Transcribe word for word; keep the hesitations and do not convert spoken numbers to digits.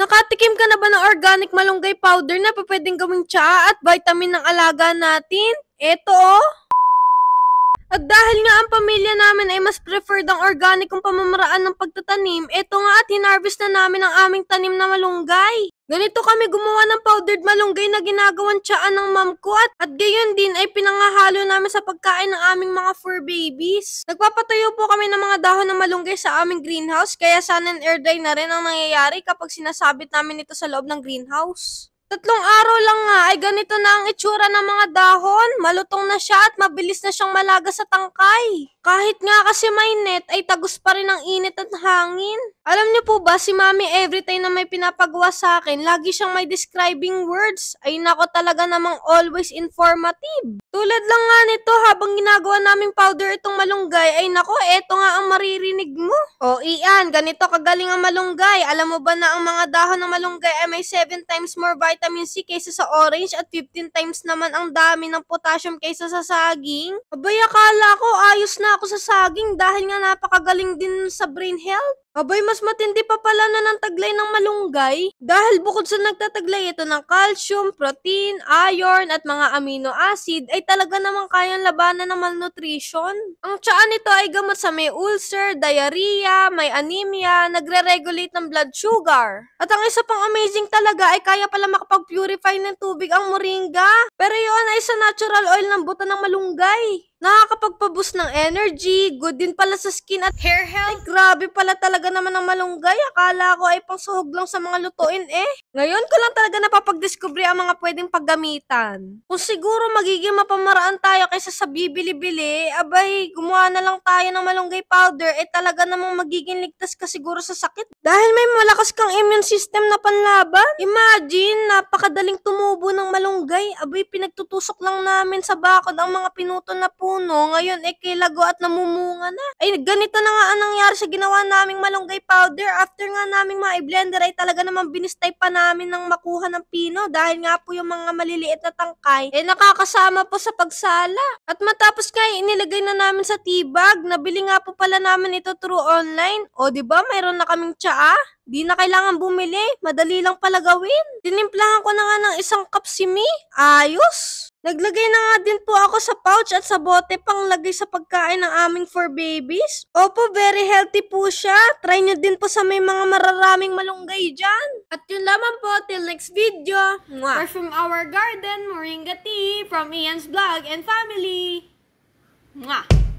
Nakatikim ka na ba ng organic malunggay powder na pwedeng gawing tsaa at vitamin ng alaga natin? Eto oh! At dahil nga ang pamilya namin ay mas preferred ang organic kung pamamaraan ng pagtatanim, eto nga at hinarvest na namin ang aming tanim na malunggay. Ganito kami gumawa ng powdered malunggay na ginagawan tiyaan ng mom ko at, at gayon din ay pinangahalo namin sa pagkain ng aming mga fur babies. Nagpapatayo po kami ng mga dahon ng malunggay sa aming greenhouse kaya sun and air dry na rin ang nangyayari kapag sinasabit namin ito sa loob ng greenhouse. Tatlong araw lang nga ay ganito na ang itsura ng mga dahon. Malutong na siya at mabilis na siyang malaga sa tangkay. Kahit nga kasi may net ay tagos pa rin ang init at hangin. Alam niyo po ba si Mami every time na may pinapagawa sa akin, lagi siyang may describing words. Ay nako talaga namang always informative. Tulad lang nga nito habang ginagawa naming powder itong malunggay, ay nako eto nga ang maririnig mo. O iyan, ganito kagaling ang malunggay. Alam mo ba na ang mga dahon ng malunggay ay may seven times more vitamin C kaysa sa orange at fifteen times naman ang dami ng potassium kaysa sa saging? Abay akala ko ayos na ako sa saging dahil nga napakagaling din sa brain health. Abay, mas matindi pa pala na ng taglay ng malunggay dahil bukod sa nagtataglay ito ng calcium, protein, iron at mga amino acid ay talaga namang kayang labanan ng malnutrition. Ang tsaa nito ay gamot sa may ulcer, diarrhea, may anemia, nagre-regulate ng blood sugar. At ang isa pang amazing talaga ay kaya pala makapag-purify ng tubig ang moringa. Pero yun ay sa natural oil ng buto ng malunggay. Nakakapagpa-boost ng energy, good din pala sa skin at hair health. Ay grabe pala talaga naman ang malunggay. Akala ko ay pangsuhog lang sa mga lutuin eh. Ngayon ko lang talaga napapag-discover ang mga pwedeng paggamitan. Kung siguro magiging mapamaraan tayo kaysa sa bibili-bili, abay gumawa na lang tayo ng malunggay powder eh talaga namang magiging ligtas ka siguro sa sakit. Dahil may malakas kang immune system na panlaban. Imagine, napakadaling tumubo ng malunggay. Abay pinagtutusok lang namin sa bakod ang mga pinuto na po puno, ngayon eh kilago at namumunga na. Ay ganito na nga ang nangyari sa ginawa naming malunggay powder. After nga naming ma-blender ay talaga namang binistay pa namin ng makuha ng pino dahil nga po yung mga maliliit na tangkay eh nakakasama po sa pagsala. At matapos nga inilagay na namin sa tea bag, nabili nga po pala namin ito through online. O di ba mayroon na kaming tsaa? Di na kailangan bumili, madali lang pala gawin. Tinimplahan ko na nga ng isang cup si Mi. Ayos! Naglagay na nga din po ako sa pouch at sa bote pang lagay sa pagkain ng aming fur babies. Opo, very healthy po siya. Try nyo din po sa may mga mararaming malunggay dyan. At yun lamang po, till next video. Mwah! Fresh from our garden, Moringa tea from Ian's Vlog and family. Mwah!